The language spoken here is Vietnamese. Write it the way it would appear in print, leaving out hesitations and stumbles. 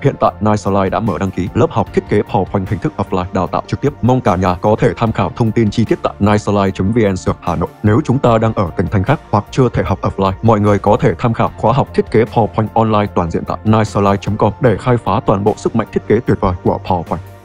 Hiện tại Nicealign đã mở đăng ký lớp học thiết kế PowerPoint hình thức offline đào tạo trực tiếp. Mong cả nhà có thể tham khảo thông tin chi tiết tại nicealign.vn Hà Nội. Nếu chúng ta đang ở tỉnh thành khác hoặc chưa thể học offline, mọi người có thể tham khảo khóa học thiết kế PowerPoint online toàn diện tại nicealign.com để khai phá toàn bộ sức mạnh thiết kế tuyệt vời của PowerPoint.